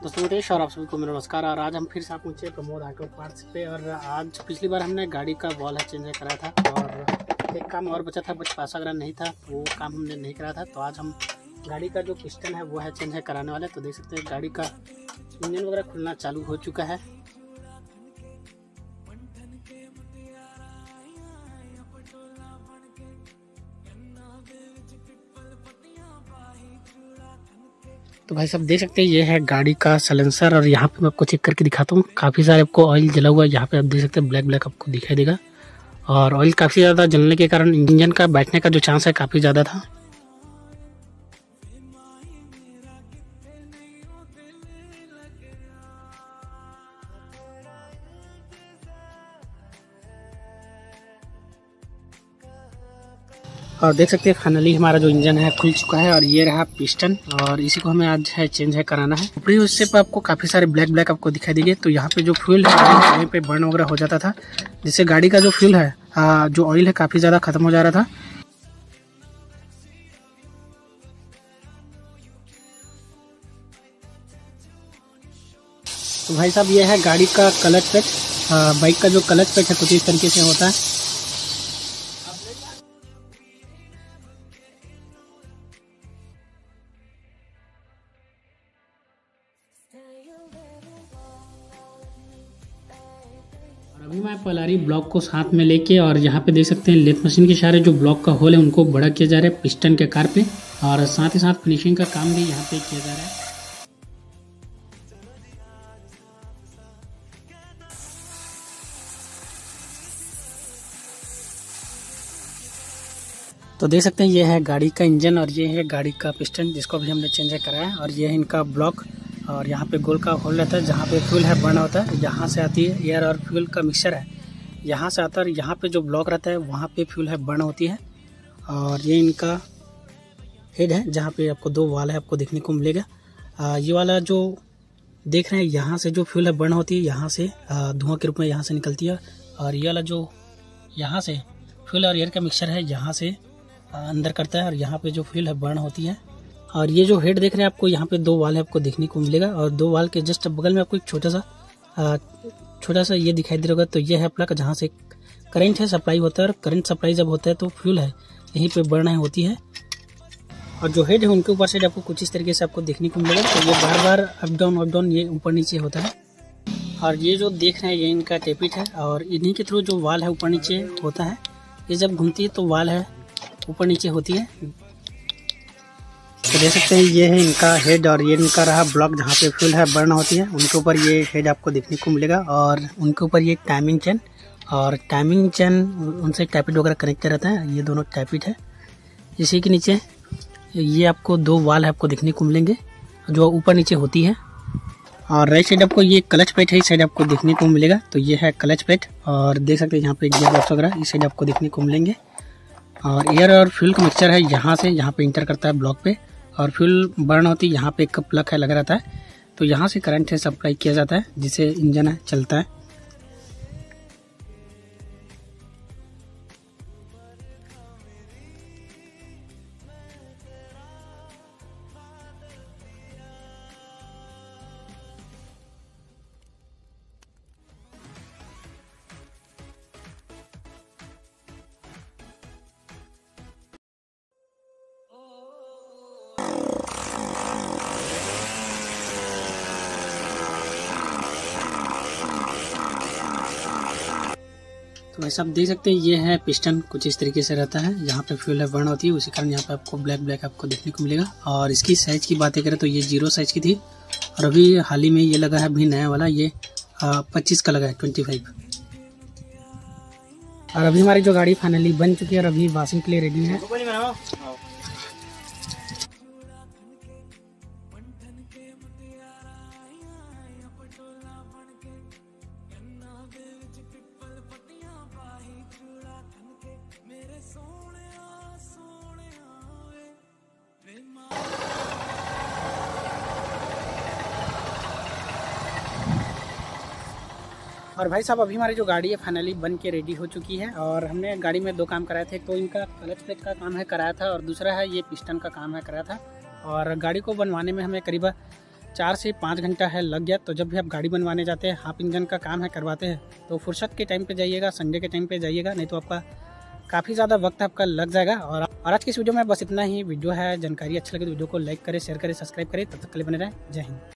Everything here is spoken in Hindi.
दोस्तों मुकेश और आप सभी को मेरा नमस्कार। और आज हम फिर से पहुंचे प्रमोद ऑटो पार्ट्स पे। और आज पिछली बार हमने गाड़ी का वॉल है चेंज कराया था और एक काम और बचा था, बट पैसा वगैरह नहीं था, वो काम हमने नहीं कराया था। तो आज हम गाड़ी का जो पिस्टन है वो है चेंज कराने वाले। तो देख सकते हैं गाड़ी का इंजन वगैरह खुलना चालू हो चुका है। तो भाई साहब देख सकते हैं ये है गाड़ी का साइलेंसर। और यहाँ पे मैं आपको चेक करके दिखाता हूँ, काफ़ी सारे आपको ऑयल जला हुआ है। यहाँ पे आप देख सकते हैं ब्लैक ब्लैक आपको दिखाई देगा। और ऑयल काफ़ी ज़्यादा जलने के कारण इंजन का बैठने का जो चांस है काफ़ी ज़्यादा था। और देख सकते हैं फाइनली हमारा जो इंजन है खुल चुका है। और ये रहा पिस्टन, और इसी को हमें आज है चेंज है कराना है। ऊपरी हिस्से पर आपको काफ़ी सारे ब्लैक ब्लैक आपको दिखाई देंगे। तो यहाँ पे जो फ्यूल है वहीं पे बर्न वगैरह हो जाता था, जिससे गाड़ी का जो फ्यूल है जो ऑयल है काफ़ी ज़्यादा खत्म हो जा रहा था। तो भाई साहब ये है गाड़ी का क्लच पेट। बाइक का जो क्लच पेट है कुछ इस तरीके से होता है। और अभी मैं पलारी ब्लॉक को साथ में लेके, और यहाँ पे देख सकते हैं लेथ मशीन के इशारे जो ब्लॉक का होल है उनको बड़ा किया जा रहा है पिस्टन के कार पे। और साथ ही साथ फिनिशिंग का काम भी यहाँ पे किया जा रहा है। तो देख सकते हैं ये है गाड़ी का इंजन और ये है गाड़ी का पिस्टन, जिसको भी हमने चेंज कराया है। और ये है इनका ब्लॉक। और यहाँ पे गोल का होल रहता है जहाँ पे फ्यूल है बर्न होता है। यहाँ से आती है एयर और फ्यूल का मिक्सचर है, यहाँ से आता है। और यहाँ पे जो ब्लॉक रहता है वहाँ पे फ्यूल है बर्न होती है। और ये इनका हेड है जहाँ पे आपको दो वाल है आपको देखने को मिलेगा। ये वाला जो देख रहे हैं यहाँ से जो फ्यूल है बर्न होती है, यहाँ से धुआं के रूप में यहाँ से निकलती है। और ये वाला जो यहाँ से फ्यूल और एयर का मिक्सचर है यहाँ से अंदर करता है, और यहाँ पे जो फ्यूल है बर्न होती है। और ये जो हेड देख रहे हैं आपको यहाँ पे दो वाल है आपको देखने को मिलेगा। और दो वाल के जस्ट बगल में आपको एक छोटा सा ये दिखाई दे रहा होगा। तो ये है प्लग जहाँ से करंट है सप्लाई होता है। और करंट सप्लाई जब होता है तो फ्यूल है यहीं पे बर्न होती है। और जो हेड है उनके ऊपर साइड आपको कुछ इस तरीके से आपको देखने को मिलेगा। तो ये बार बार अप डाउन ये ऊपर नीचे होता है। और ये जो देख रहे हैं ये इनका टेपिट है, और इन्हीं के थ्रू जो वाल है ऊपर नीचे होता है। ये जब घूमती है तो वाल है ऊपर नीचे होती है। तो देख सकते हैं ये है इनका हेड, और ये इनका रहा ब्लॉक जहाँ पे फ्यूल है बर्न होती है। उनके ऊपर ये हेड आपको देखने को मिलेगा। और उनके ऊपर ये टाइमिंग चेन, और टाइमिंग चेन उनसे टैपिट वगैरह कनेक्ट रहता है। ये दोनों टैपिट है। इसी के नीचे ये आपको दो वाल है आपको देखने को मिलेंगे जो ऊपर नीचे होती है। और राइट साइड आपको ये क्लच पेट है, इस साइड आपको देखने को मिलेगा। तो ये है क्लच पेट। और देख सकते हैं यहाँ पे गियर बॉक्स वगैरह इस साइड आपको देखने को मिलेंगे। और एयर और फ्यूल का मिक्सचर है यहाँ पे इंटर करता है ब्लॉक पे। और फ्यूल बर्न होती है, यहाँ पे एक प्लग है लगा रहता है। तो यहाँ से करंट से सप्लाई किया जाता है जिससे इंजन है चलता है। तो वैसे आप देख सकते हैं ये है पिस्टन कुछ इस तरीके से रहता है। यहाँ पे फ्यूल है बर्न होती है, उसी कारण यहाँ पे आपको ब्लैक ब्लैक आपको देखने को मिलेगा। और इसकी साइज़ की बातें करें तो ये 0 साइज़ की थी, और अभी हाल ही में ये लगा है अभी नया वाला, ये 25 का लगा है 25। और अभी हमारी जो गाड़ी फाइनली बन चुकी है और अभी वॉशिंग के लिए रेडी है। और भाई साहब अभी हमारी जो गाड़ी है फाइनली बन के रेडी हो चुकी है। और हमने गाड़ी में दो काम कराए थे, तो इनका क्लच प्लेट का काम है कराया था, और दूसरा है ये पिस्टन का काम है कराया था। और गाड़ी को बनवाने में हमें करीब 4 से 5 घंटा है लग गया। तो जब भी आप गाड़ी बनवाने जाते हैं, हाफ इंजन का काम है करवाते हैं, तो फुर्सत के टाइम पे जाइएगा, संडे के टाइम पे जाइएगा, नहीं तो आपका काफ़ी ज़्यादा वक्त आपका लग जाएगा। और आज की इस वीडियो में बस इतना ही। वीडियो है, जानकारी अच्छी लगे तो वीडियो को लाइक करें, शेयर करें, सब्सक्राइब करें। तब तक के लिए बने रहें। जय हिंद।